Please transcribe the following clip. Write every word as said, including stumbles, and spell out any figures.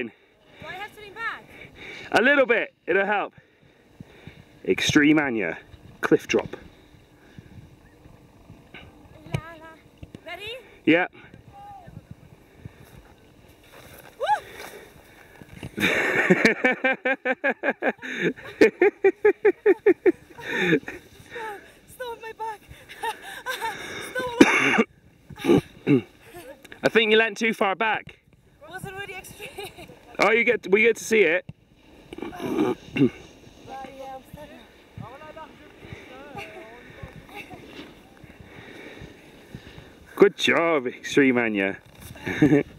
Do I have to lean back? A little bit, it'll help. Extreme Anya, cliff drop. La, la. Ready? Yeah. Stop my back. I think you leant too far back. Was it really extreme? Oh, you get we get to see it. Good job, Extreme Anya.